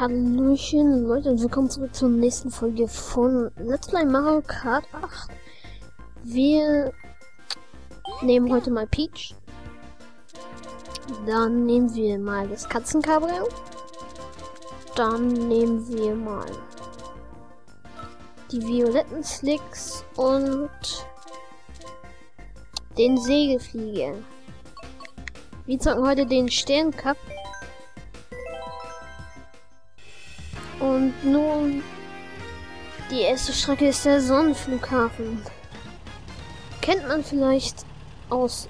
Hallöchen Leute und willkommen zurück zur nächsten Folge von Let's Play Mario Kart 8. Wir nehmen heute mal Peach. Dann nehmen wir mal das Katzenkabrio. Dann nehmen wir mal die violetten Slicks und den Segelflieger. Wir zocken heute den Sterncup. Und nun, die erste Strecke ist der Sonnenflughafen. Kennt man vielleicht aus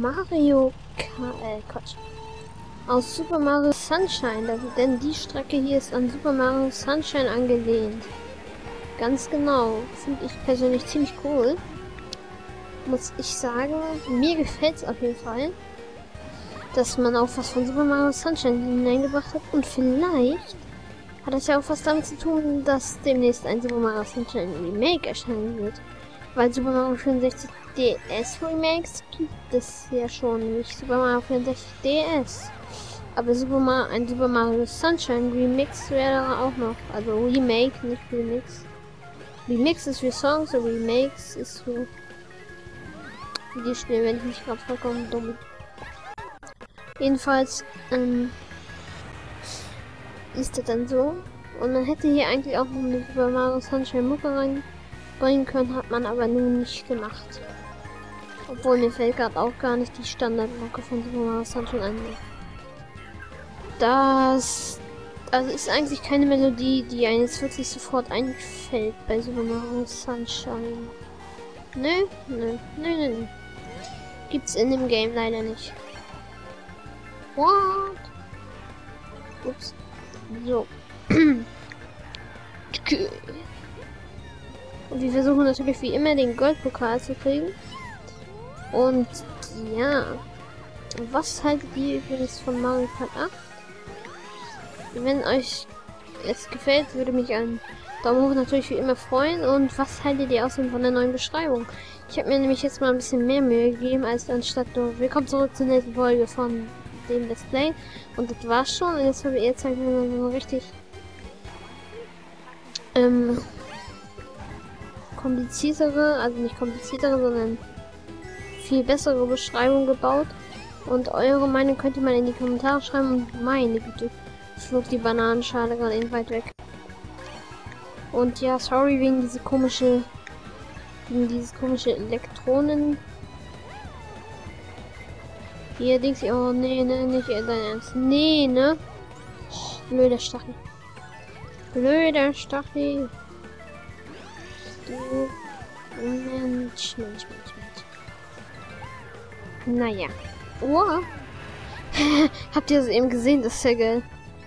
aus Super Mario Sunshine, denn die Strecke hier ist an Super Mario Sunshine angelehnt. Ganz genau, finde ich persönlich ziemlich cool. Muss ich sagen, mir gefällt es auf jeden Fall, dass man auch was von Super Mario Sunshine hineingebracht hat und vielleicht hat das ja auch was damit zu tun, dass demnächst ein Super Mario Sunshine Remake erscheinen wird. Weil Super Mario 64 DS Remakes gibt es ja schon, nicht Super Mario 64 DS. Aber ein Super Mario Sunshine Remix wäre auch noch. Also Remake, nicht Remix. Remix ist für Songs und Remakes ist für Videospiele, wenn ich mich gerade vollkommen dumm. Jedenfalls, ist das dann so. Und man hätte hier eigentlich auch noch eine Super Mario Sunshine Mucke reinbringen können, hat man aber nun nicht gemacht. Obwohl mir fällt gerade auch gar nicht die Standardmucke von Super Mario Sunshine ein. Das ist eigentlich keine Melodie, die einem jetzt wirklich sofort einfällt bei Super Mario Sunshine. Nö. Gibt's in dem Game leider nicht. What? Ups. So. Und wir versuchen natürlich wie immer den Goldpokal zu kriegen. Und ja. Was haltet ihr übrigens von Mario Kart 8? Wenn euch es gefällt, würde mich ein Daumen hoch natürlich wie immer freuen. Und was haltet ihr außerdem von der neuen Beschreibung? Ich habe mir nämlich jetzt mal ein bisschen mehr Mühe gegeben, als anstatt nur. Willkommen zurück zur nächsten Folge von dem Let's Play. Und das war's schon. Und jetzt zeige ich mir so richtig kompliziertere, also nicht kompliziertere, sondern viel bessere Beschreibung gebaut. Und eure Meinung könnt ihr mal in die Kommentare schreiben. Und meine Güte, flog die Bananenschale gerade eben weit weg. Und ja, sorry wegen dieses komische Elektronen. Hier denkst du, oh nee, nicht dein Ernst. Nee, ne? Blöder Stachel. Du Mensch. Naja. Wow. Habt ihr das eben gesehen? Das ist ja geil.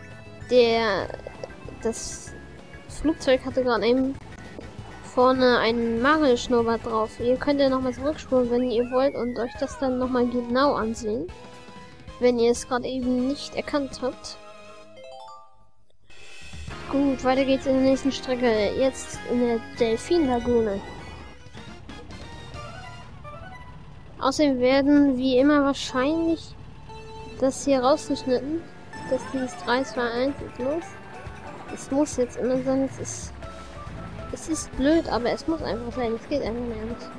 Das Flugzeug hatte gerade eben vorne einen Mario-Schnurrbart drauf. Ihr könnt ja nochmal zurückspulen, wenn ihr wollt, und euch das dann nochmal genau ansehen. Wenn ihr es gerade eben nicht erkannt habt. Gut, weiter geht's in der nächsten Strecke. Jetzt in der Delfin-Lagune. Außerdem werden wie immer wahrscheinlich das hier rausgeschnitten. Dass dieses 3, 2, 1 ist los. Es muss jetzt immer sein, es ist blöd, aber es muss einfach sein. Es geht einfach mehr nicht.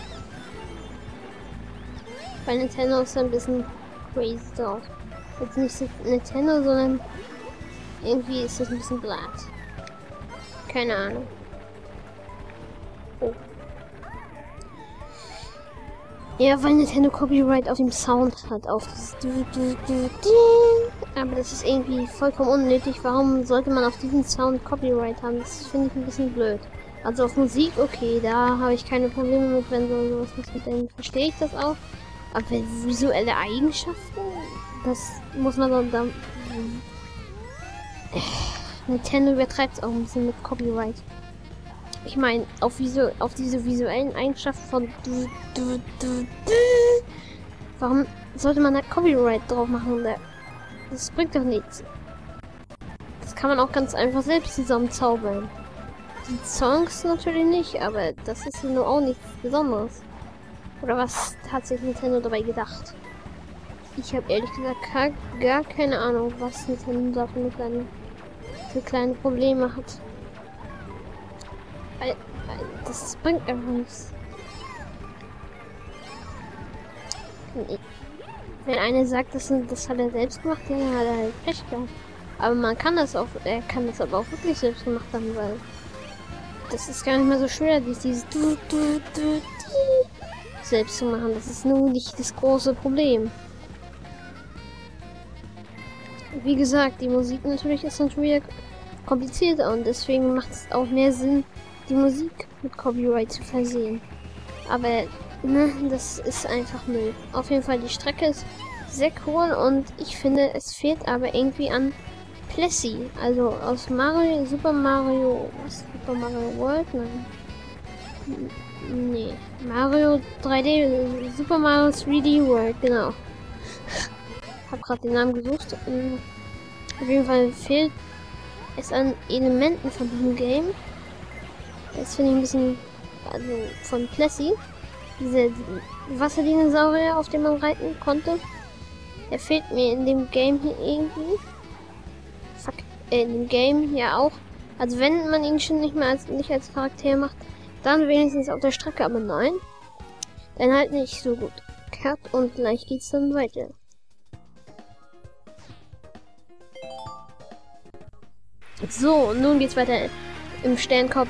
Bei Nintendo ist es ein bisschen crazy drauf. Jetzt nicht Nintendo, sondern irgendwie ist das ein bisschen blatt. Keine Ahnung. Oh. Ja, weil Nintendo Copyright auf dem Sound hat, auf das aber das ist irgendwie vollkommen unnötig. Warum sollte man auf diesen Sound Copyright haben? Das finde ich ein bisschen blöd. Also auf Musik, okay, da habe ich keine Probleme mit, wenn sowas mit denen verstehe ich das auch. Aber visuelle Eigenschaften, das muss man dann Nintendo übertreibt es auch ein bisschen mit Copyright. Ich meine, auf diese visuellen Eigenschaften von warum sollte man da Copyright drauf machen? Das bringt doch nichts. Das kann man auch ganz einfach selbst zusammenzaubern. Die Songs natürlich nicht, aber das ist nur auch nichts Besonderes. Oder was hat sich Nintendo dabei gedacht? Ich habe ehrlich gesagt gar keine Ahnung, was Nintendo da für eine kleine für kleine Probleme hat. Das bringt einfach nichts. Wenn einer sagt, das hat er selbst gemacht, dann hat er halt Pech gehabt. Aber man kann das auch, er kann das aber auch wirklich selbst gemacht haben, weil das ist gar nicht mehr so schwer, dieses selbst zu machen. Das ist nun nicht das große Problem. Wie gesagt, die Musik natürlich ist dann schon wieder komplizierter und deswegen macht es auch mehr Sinn, die Musik mit Copyright zu versehen. Aber ne, das ist einfach Müll. Auf jeden Fall, die Strecke ist sehr cool und ich finde, es fehlt aber irgendwie an Plessy. Also aus Super Mario World? Nein. Nee. Mario 3D, Super Mario 3D World, genau. Hab gerade den Namen gesucht. Auf jeden Fall fehlt es an Elementen von diesem Game. Das finde ich ein bisschen, also von Plessy. Diese Wasserdinosaurier, auf dem man reiten konnte. Der fehlt mir in dem Game hier irgendwie. Fuck, in dem Game ja auch. Also wenn man ihn schon nicht als Charakter macht, dann wenigstens auf der Strecke, aber nein. Dann halt nicht so gut. Cut und gleich geht's dann weiter. So, nun geht's weiter im Sterncup.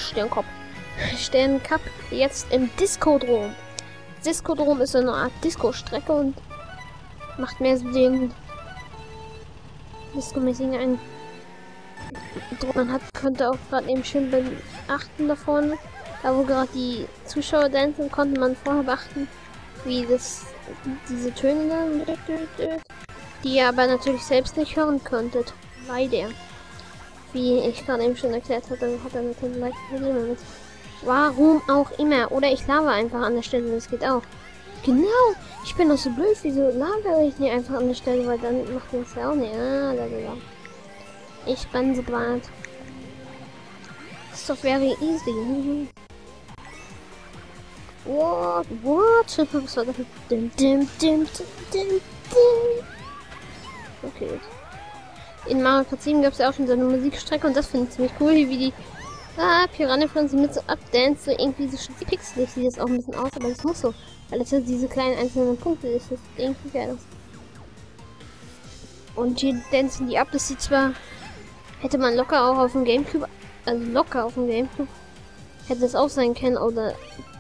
Jetzt im Disco-Drom. Disco-Drom ist so eine Art Disco-Strecke und macht mehr so den Disco-mäßigen Eindruck. Man könnte auch gerade eben schön beachten da vorne. Da wo gerade die Zuschauer tanzen, konnte man vorher beachten, wie diese Töne da, die ihr aber natürlich selbst nicht hören könntet. Leider. Wie ich gerade eben schon erklärt hatte, hat er natürlich leicht Probleme mit. Warum auch immer. Oder ich laber einfach an der Stelle, das geht auch. Genau, ich bin doch so blöd, wieso labere ich nicht einfach an der Stelle, weil dann macht das ja auch nicht. Ah, ich bin so bad. Das ist doch very easy. What? Was war das? Okay. In Mario Kart 7 gab es ja auch schon so eine Musikstrecke und das finde ich ziemlich cool, wie die Piranha-Pflanzen mit so abdance, so irgendwie so pixelig sieht das auch ein bisschen aus, aber das muss so. Weil das ja diese kleinen einzelnen Punkte ist, das sieht irgendwie geil aus. Und hier dancen die ab, das sieht zwar, hätte man locker auch auf dem Gamecube, hätte das auch sein können, oder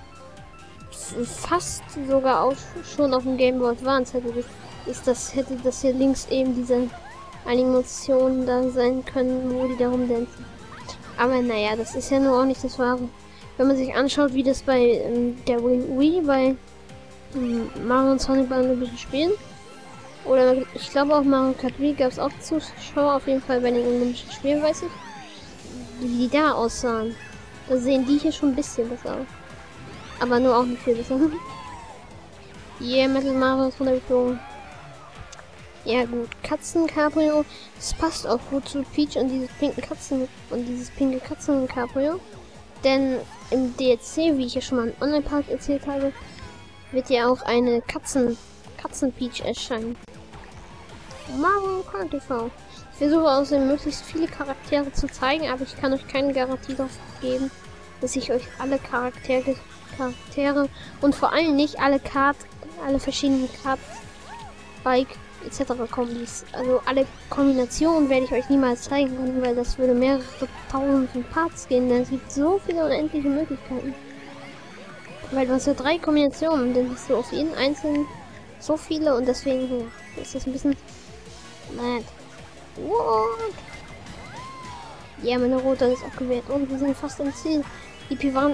fast sogar auch schon auf dem Game Boy Advance hätte das hier links eben diese Animationen da sein können, wo die da rumdancen. Aber naja, das ist ja nur auch nicht das Wahre. Wenn man sich anschaut, wie das bei der Wii bei Mario und Sonic bei Olympischen Spielen, oder ich glaube auch Mario Kart Wii gab es auch Zuschauer, auf jeden Fall bei den Olympischen Spielen, weiß ich, wie die da aussahen. Da sehen die hier schon ein bisschen besser aus. Aber nur auch nicht viel besser. Yeah, Metal Mario ist runtergeflogen. Ja gut, Katzen-Cabrio, das passt auch gut zu Peach und dieses pinke Katzen-Cabrio. Denn im DLC, wie ich ja schon mal im Online-Park erzählt habe, wird ja auch eine Katzen-Peach erscheinen. Mario Kart TV. Ich versuche außerdem möglichst viele Charaktere zu zeigen, aber ich kann euch keine Garantie darauf geben, dass ich euch alle Charaktere und vor allem nicht alle verschiedenen Kart, Bike etc. Kombis. Also alle Kombinationen werde ich euch niemals zeigen können, weil das würde mehrere tausend von Parts gehen, denn es gibt so viele unendliche Möglichkeiten. Weil du hast ja 3 Kombinationen, dann hast du auf jeden einzelnen so viele und deswegen ist das ein bisschen mad. What? Ja, meine Rote ist auch gewählt und wir sind fast am Ziel. Die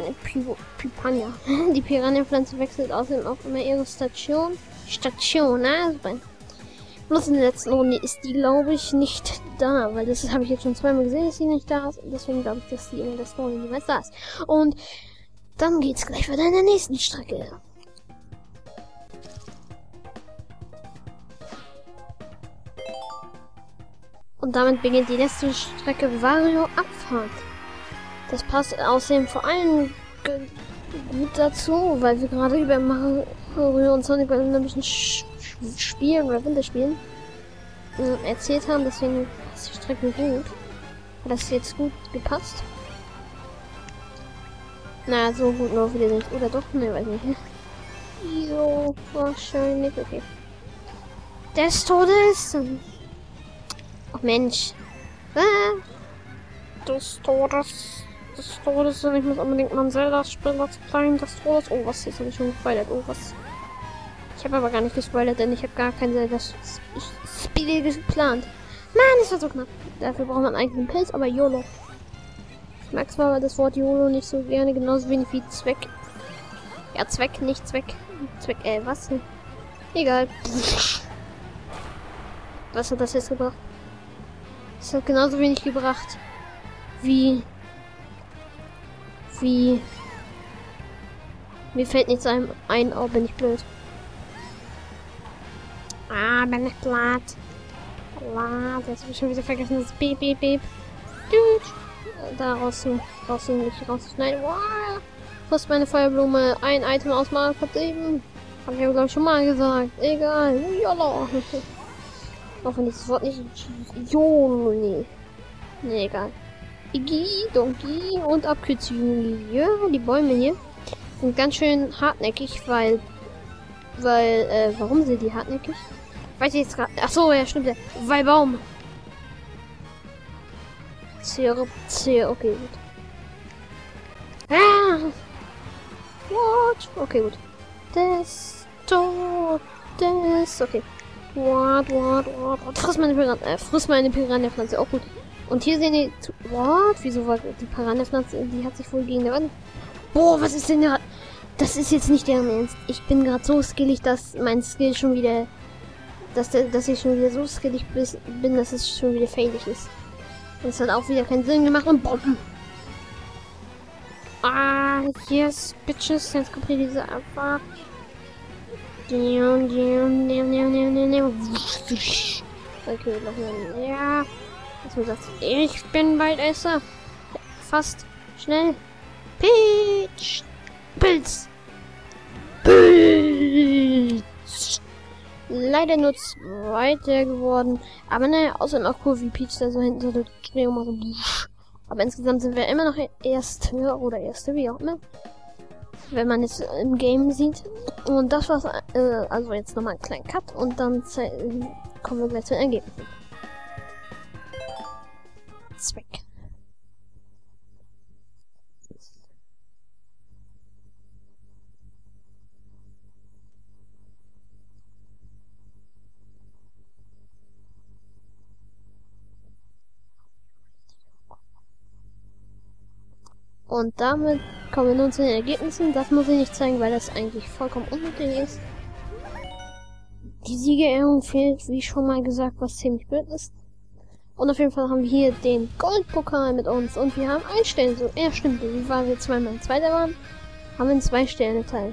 Piranha-Pflanze wechselt außerdem auch immer ihre Station, ne? Super. Bloß in der letzten Runde ist die, glaube ich, nicht da, weil das habe ich jetzt schon zweimal gesehen, dass sie nicht da ist. Und deswegen glaube ich, dass die in der letzten Runde niemals da ist. Und dann geht's gleich weiter in der nächsten Strecke. Und damit beginnt die letzte Strecke Wario Abfahrt. Das passt außerdem vor allem gut dazu, weil wir gerade über Mario und Sonic bei Olympischen Spielen oder Winterspielen erzählt haben, deswegen passt die Strecke gut. Hat das jetzt gut gepasst? Na, so gut nur wieder nicht. Oder doch? Ne, weiß nicht. Jo, wahrscheinlich. Okay. Des Todes. Ach Mensch. Des Todes. Des Todes. Und ich muss unbedingt mal ein Zelda-Spiel dazu zeigen. Des Todes. Oh, was? Jetzt habe ich schon gespoilert. Oh, was? Ich habe aber gar nicht gespoilert, denn ich habe gar kein Zelda-Spiel geplant. Mann, das war so knapp. Dafür braucht man eigentlich einen Pilz, aber YOLO. Ich mag zwar das Wort YOLO nicht so gerne, genauso wenig wie Zweck. Ja, Zweck, nicht Zweck. Zweck, was? Egal. Was hat das jetzt gebracht? Es hat genauso wenig gebracht wie... Mir fällt nichts ein, oh, bin ich blöd. Ah, bin ich platt. Jetzt habe ich schon wieder vergessen, das Beep, Beep, Beep. Da rausschneiden. Wow. Fast meine Feuerblume. Ein Item aus Mario Kart 7. Hab ich ja, glaube ich, schon mal gesagt. Egal. YOLO. Auch wenn ich das Wort nicht... YOLO. Nee, egal. Iggy, Donkey und Abkürzungen. Ja, die Bäume hier sind ganz schön hartnäckig, weil... warum sind die hartnäckig? Weiß ich jetzt gerade. Achso, ja, stimmt ja. Weil Baum. Okay, gut. Ah! What? Okay, gut. Okay. What? Friss meine Piranha-Pflanze. Auch gut. Und hier sehen die... What? Wieso war die Piranha-Pflanze? Die hat sich wohl gegen der Wand... Boah, was ist denn da? Das ist jetzt nicht deren Ernst. Ich bin gerade so skillig, dass mein Skill schon wieder... Dass ich schon wieder so skillig bin, dass es schon wieder failig ist. Das hat auch wieder keinen Sinn gemacht und Bomben. Ah, yes, bitches. Jetzt kommt hier diese Abfahrt. Okay, nochmal. Ja. Jetzt muss das. Ich bin Waldesser. Fast. Schnell. Peach. Pilz. Pilz. Leider nur zweiter geworden. Aber naja, außerdem auch cool, wie Peach da so hinten so der Drehung mal so. Aber insgesamt sind wir immer noch Erste oder Erste, wie auch immer. Wenn man es im Game sieht. Und das war's, also jetzt nochmal einen kleinen Cut und dann kommen wir gleich zu den Ergebnissen. Zweck. Und damit kommen wir nun zu den Ergebnissen. Das muss ich nicht zeigen, weil das eigentlich vollkommen unnötig ist. Die Siegerehrung fehlt, wie schon mal gesagt, was ziemlich blöd ist. Und auf jeden Fall haben wir hier den Goldpokal mit uns. Und wir haben ein Stern. So, ja, stimmt. Wie waren wir zweimal Zweiter waren, haben wir einen 2-Sterne-Teil.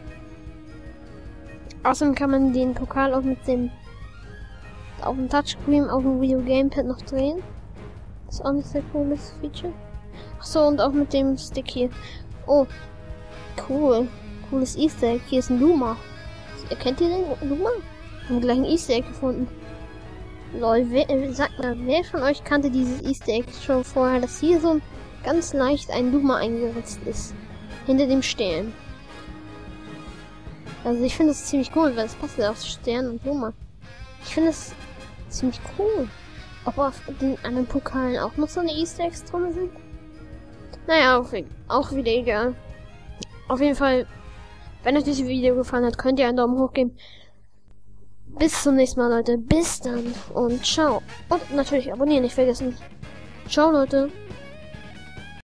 Außerdem kann man den Pokal auch mit dem auf dem Touchscreen auf dem Video Gamepad noch drehen. Das ist auch nicht sehr cooles Feature. Achso, und auch mit dem Stick hier. Oh, cool. Cooles Easter Egg. Hier ist ein Luma. Erkennt ihr den Luma? Wir haben gleich ein Easter Egg gefunden. Lol, sagt mal, wer von euch kannte dieses Easter Egg schon vorher, dass hier so ganz leicht ein Luma eingeritzt ist? Hinter dem Stern. Also ich finde das ziemlich cool, weil es passt ja auf Stern und Luma. Ich finde das ziemlich cool. Ob auf den anderen Pokalen auch noch so eine Easter Eggs drin sind? Naja, auch wieder egal. Auf jeden Fall, wenn euch dieses Video gefallen hat, könnt ihr einen Daumen hoch geben. Bis zum nächsten Mal, Leute. Bis dann und ciao. Und natürlich abonnieren nicht vergessen. Ciao, Leute.